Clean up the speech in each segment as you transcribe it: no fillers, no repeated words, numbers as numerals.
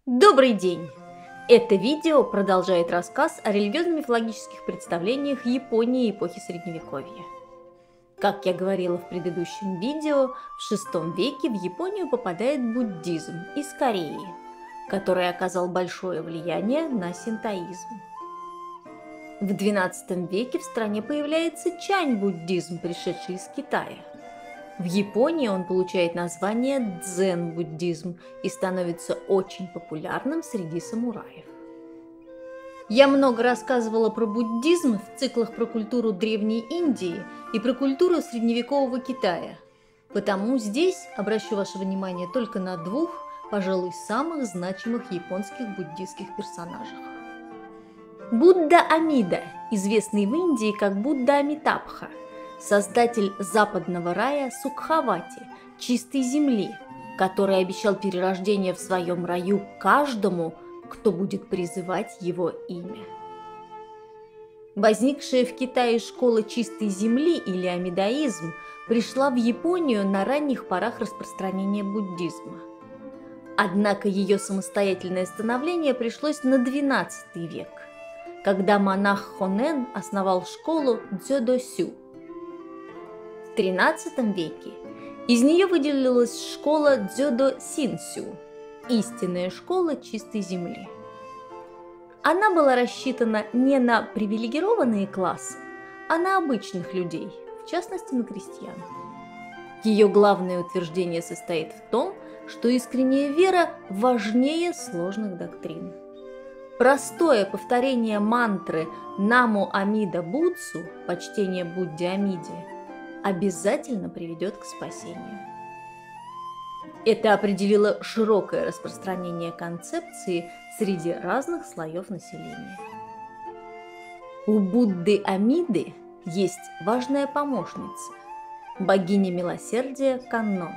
Добрый день! Это видео продолжает рассказ о религиозно-мифологических представлениях Японии эпохи Средневековья. Как я говорила в предыдущем видео, в VI веке в Японию попадает буддизм из Кореи, который оказал большое влияние на синтоизм. В XII веке в стране появляется чань-буддизм, пришедший из Китая. В Японии он получает название дзен-буддизм и становится очень популярным среди самураев. Я много рассказывала про буддизм в циклах про культуру Древней Индии и про культуру средневекового Китая, потому здесь обращу ваше внимание только на двух, пожалуй, самых значимых японских буддистских персонажах. Будда Амида, известный в Индии как Будда Амитабха, создатель западного рая Сукхавати, чистой земли, который обещал перерождение в своем раю каждому, кто будет призывать его имя. Возникшая в Китае школа чистой земли или амидаизм пришла в Японию на ранних порах распространения буддизма. Однако ее самостоятельное становление пришлось на XII век, когда монах Хонэн основал школу Дзёдосю. В XIII веке из нее выделилась школа Дзёдо-синсю – истинная школа чистой земли. Она была рассчитана не на привилегированные классы, а на обычных людей, в частности на крестьян. Ее главное утверждение состоит в том, что искренняя вера важнее сложных доктрин. Простое повторение мантры «Наму Амида Будсу» – почтение Будде Амиде – обязательно приведет к спасению. Это определило широкое распространение концепции среди разных слоев населения. У Будды Амиды есть важная помощница – богиня милосердия Каннон.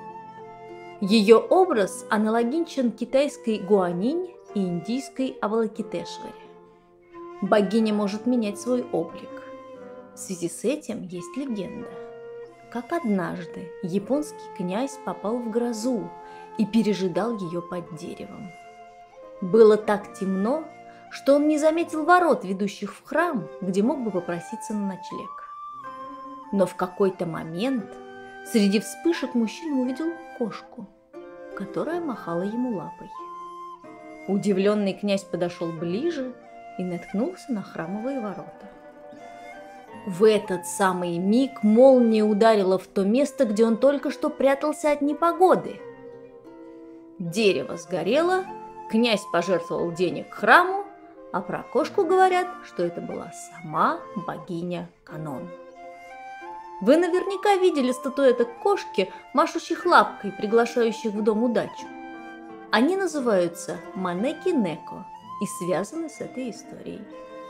Ее образ аналогичен китайской Гуанинь и индийской Авалокитешваре. Богиня может менять свой облик. В связи с этим есть легенда, как однажды японский князь попал в грозу и пережидал ее под деревом. Было так темно, что он не заметил ворот, ведущих в храм, где мог бы попроситься на ночлег. Но в какой-то момент среди вспышек мужчина увидел кошку, которая махала ему лапой. Удивленный князь подошел ближе и наткнулся на храмовые ворота. В этот самый миг молния ударила в то место, где он только что прятался от непогоды. Дерево сгорело, князь пожертвовал денег храму, а про кошку говорят, что это была сама богиня Каннон. Вы наверняка видели статуэток кошки, машущих лапкой, приглашающих в дом удачу. Они называются манеки-неко и связаны с этой историей.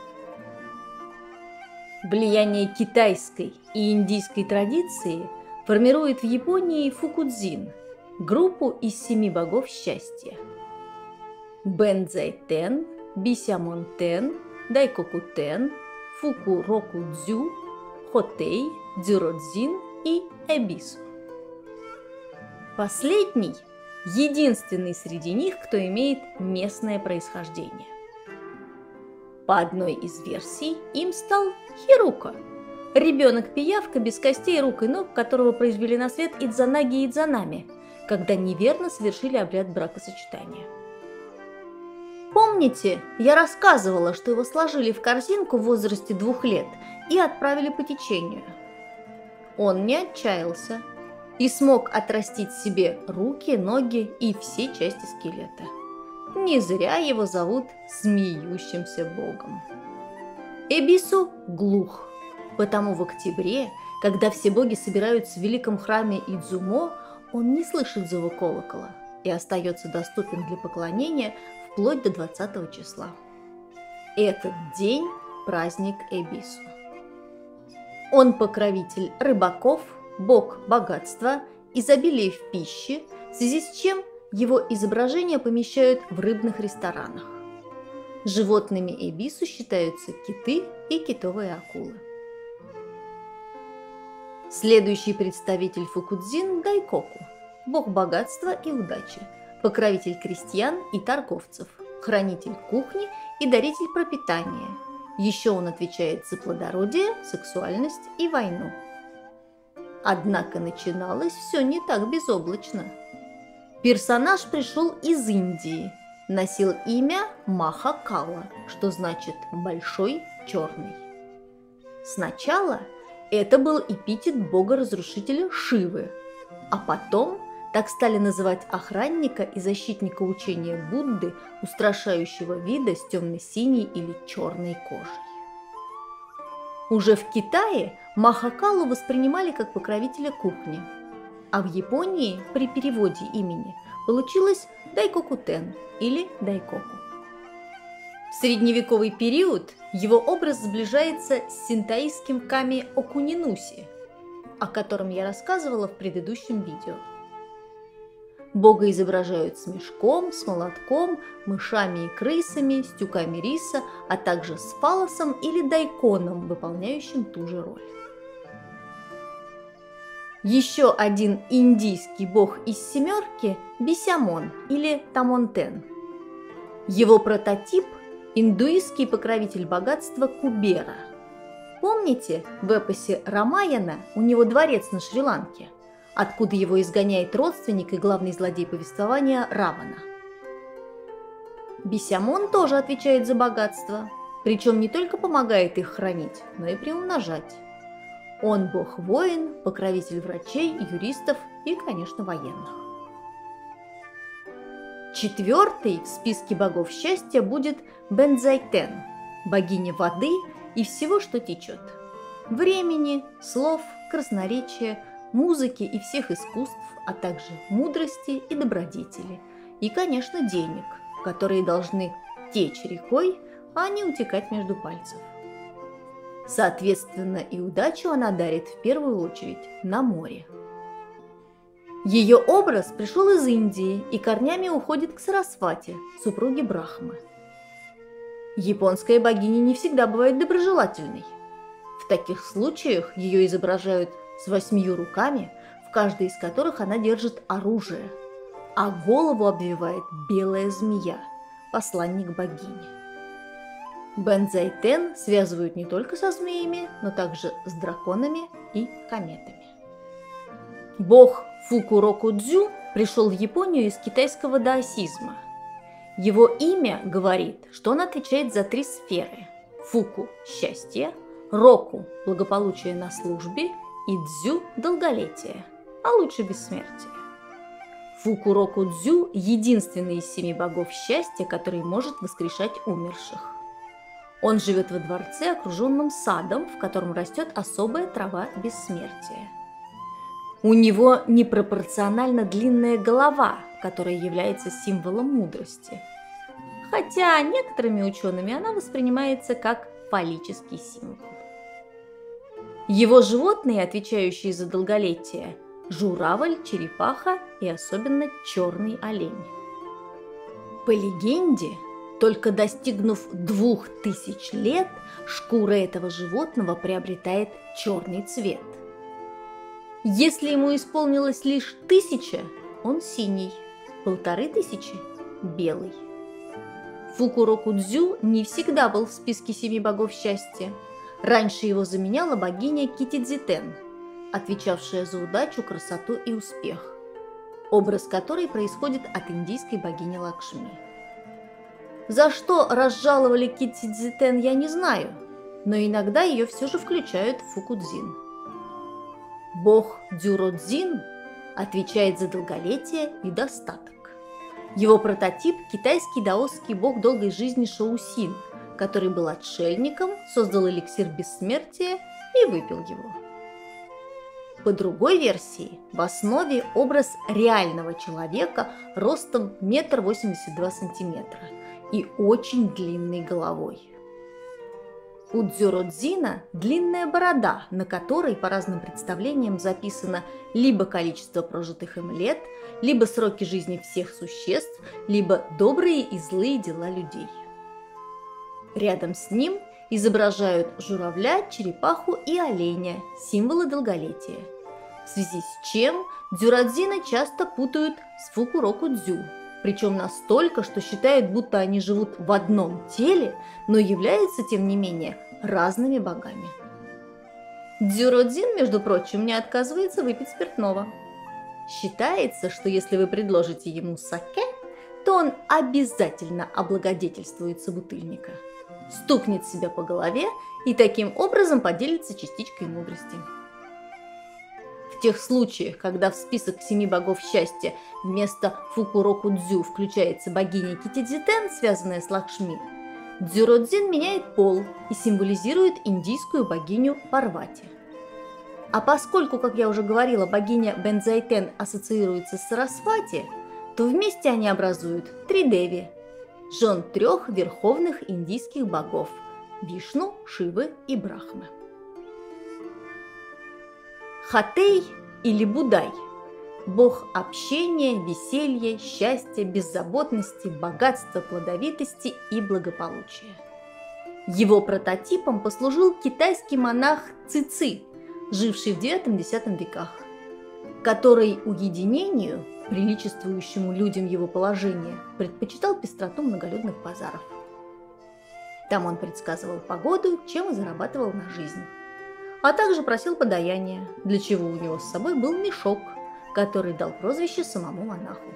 Влияние китайской и индийской традиции формирует в Японии фукудзин – группу из 7 богов счастья. Бэнзай-тен, Бисямон-тен, Дайкоку-тен, Фуку-року-дзю, Хотей, Дзюродзин и Эбису. Последний – единственный среди них, кто имеет местное происхождение. По одной из версий им стал Хирука – ребенок-пиявка без костей рук и ног, которого произвели на свет Идзанаги и Идзанами, когда неверно совершили обряд бракосочетания. Помните, я рассказывала, что его сложили в корзинку в возрасте 2 лет и отправили по течению. Он не отчаялся и смог отрастить себе руки, ноги и все части скелета. Не зря его зовут смеющимся богом. Эбису глух, потому в октябре, когда все боги собираются в великом храме Идзумо, он не слышит зова колокола и остается доступен для поклонения вплоть до 20 числа. Этот день – праздник Эбису. Он покровитель рыбаков, бог богатства, изобилия в пище, в связи с чем его изображения помещают в рыбных ресторанах. Животными Эбису считаются киты и китовые акулы. Следующий представитель фукудзин – Дайкоку, бог богатства и удачи, по покровитель крестьян и торговцев, хранитель кухни и даритель пропитания. Еще он отвечает за плодородие, сексуальность и войну. Однако начиналось все не так безоблачно. Персонаж пришел из Индии, носил имя Махакала, что значит «большой черный». Сначала это был эпитет бога-разрушителя Шивы, а потом так стали называть охранника и защитника учения Будды, устрашающего вида с темно-синей или черной кожей. Уже в Китае Махакалу воспринимали как покровителя кухни, а в Японии при переводе имени получилось Дайкоку-тен или Дайкоку. В средневековый период его образ сближается с синтоистским ками-окунинуси, о котором я рассказывала в предыдущем видео. Бога изображают с мешком, с молотком, мышами и крысами, с тюками риса, а также с фалосом или дайконом, выполняющим ту же роль. Еще один индийский бог из семерки – Бисямон или Тамонтен. Его прототип – индуистский покровитель богатства Кубера. Помните, в эпосе Рамаяна у него дворец на Шри-Ланке, откуда его изгоняет родственник и главный злодей повествования Равана. Бисямон тоже отвечает за богатство, причем не только помогает их хранить, но и приумножать. Он бог-воин, покровитель врачей, юристов и, конечно, военных. Четвертый в списке богов счастья будет Бензайтен, богиня воды и всего, что течет. Времени, слов, красноречия, музыки и всех искусств, а также мудрости и добродетели. И, конечно, денег, которые должны течь рекой, а не утекать между пальцев. Соответственно, и удачу она дарит в первую очередь на море. Ее образ пришел из Индии и корнями уходит к Сарасвати, супруге Брахмы. Японская богиня не всегда бывает доброжелательной. В таких случаях ее изображают с 8 руками, в каждой из которых она держит оружие, а голову обвивает белая змея, посланник богини. Бензайтен связывают не только со змеями, но также с драконами и кометами. Бог Фукуроку-дзю пришел в Японию из китайского даосизма. Его имя говорит, что он отвечает за 3 сферы – Фуку – счастье, Року – благополучие на службе и Дзю – долголетие, а лучше бессмертие. Фукуроку-дзю – единственный из 7 богов счастья, который может воскрешать умерших. Он живет во дворце, окруженном садом, в котором растет особая трава бессмертия. У него непропорционально длинная голова, которая является символом мудрости. Хотя некоторыми учеными она воспринимается как фаллический символ. Его животные, отвечающие за долголетие – журавль, черепаха и особенно черный олень. По легенде, только достигнув 2000 лет, шкура этого животного приобретает черный цвет. Если ему исполнилось лишь 1000, он синий, 1500 – белый. Фукуроку-дзю не всегда был в списке 7 богов счастья. Раньше его заменяла богиня Китидзитен, отвечавшая за удачу, красоту и успех, образ которой происходит от индийской богини Лакшми. За что разжаловали Китидзитен, я не знаю, но иногда ее все же включают в Фукудзин. Бог Дзюродзин отвечает за долголетие и достаток. Его прототип – китайский даосский бог долгой жизни Шаосин, который был отшельником, создал эликсир бессмертия и выпил его. По другой версии, в основе образ реального человека ростом 1,82 см и очень длинной головой. У Дзюродзина длинная борода, на которой, по разным представлениям, записано либо количество прожитых им лет, либо сроки жизни всех существ, либо добрые и злые дела людей. Рядом с ним изображают журавля, черепаху и оленя, символы долголетия, в связи с чем Дзюродзина часто путают с Фукуроку-дзю, причем настолько, что считают, будто они живут в одном теле, но являются, тем не менее, разными богами. Дзюродзин, между прочим, не отказывается выпить спиртного. Считается, что если вы предложите ему саке, то он обязательно облагодетельствует собутыльника, стукнет себя по голове и таким образом поделится частичкой мудрости. В тех случаях, когда в список 7 богов счастья вместо Фукуроку-дзю включается богиня Китидзитен, связанная с Лакшми, Дзюродзин меняет пол и символизирует индийскую богиню Парвати. А поскольку, как я уже говорила, богиня Бензайтен ассоциируется с Сарасвати, то вместе они образуют 3 деви, жен 3 верховных индийских богов – Вишну, Шивы и Брахмы. Хатей или Будай – бог общения, веселья, счастья, беззаботности, богатства, плодовитости и благополучия. Его прототипом послужил китайский монах Цици, живший в IX-X веках, который уединению, приличествующему людям его положения, предпочитал пестроту многолюдных базаров. Там он предсказывал погоду, чем и зарабатывал на жизнь. А также просил подаяния, для чего у него с собой был мешок, который дал прозвище самому монаху.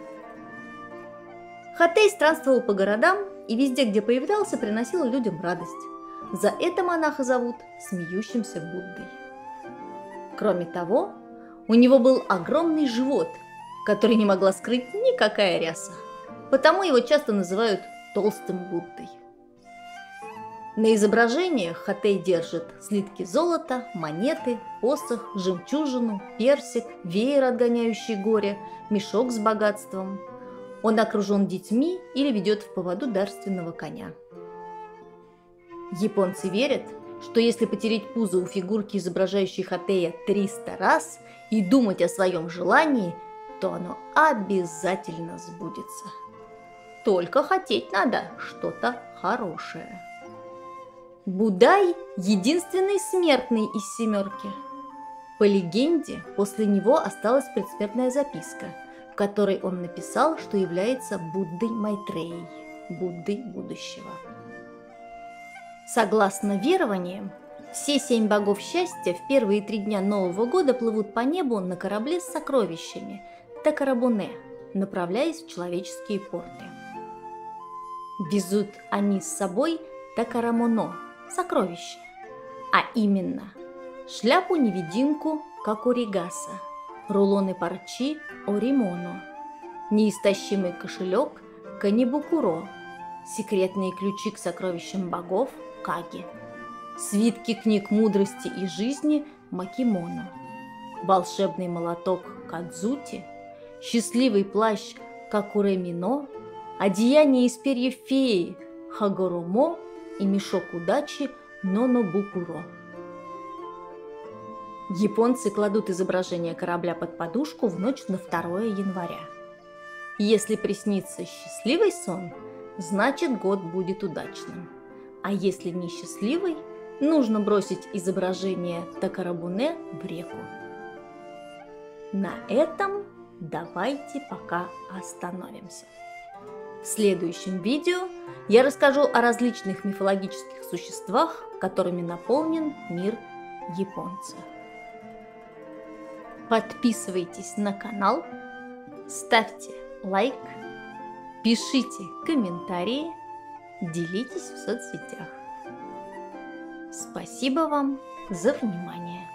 Хатей странствовал по городам и везде, где появлялся, приносил людям радость. За это монаха зовут смеющимся Буддой. Кроме того, у него был огромный живот, который не могла скрыть никакая ряса, потому его часто называют толстым Буддой. На изображениях Хатей держит слитки золота, монеты, посох, жемчужину, персик, веер, отгоняющий горе, мешок с богатством. Он окружен детьми или ведет в поводу дарственного коня. Японцы верят, что если потереть пузо у фигурки, изображающей Хатея, 300 раз и думать о своем желании, то оно обязательно сбудется. Только хотеть надо что-то хорошее. Будай – единственный смертный из 7. По легенде, после него осталась предсмертная записка, в которой он написал, что является Буддой Майтреей, Буддой будущего. Согласно верованиям, все 7 богов счастья в первые 3 дня Нового года плывут по небу на корабле с сокровищами Такарабуне, направляясь в человеческие порты. Везут они с собой Такарамоно – сокровища, а именно шляпу-невидимку Какуригаса, рулоны парчи Оримоно, неистощимый кошелек Канибукуро, секретные ключи к сокровищам богов Каги, свитки книг мудрости и жизни Макимоно, волшебный молоток Кадзути, счастливый плащ Какуремино, одеяние из перьев феи Хагорумо и мешок удачи Нонобукуро. Японцы кладут изображение корабля под подушку в ночь на 2 января. Если приснится счастливый сон, значит год будет удачным. А если несчастливый, нужно бросить изображение Такарабуне в реку. На этом давайте пока остановимся. В следующем видео я расскажу о различных мифологических существах, которыми наполнен мир японцев. Подписывайтесь на канал, ставьте лайк, пишите комментарии, делитесь в соцсетях. Спасибо вам за внимание.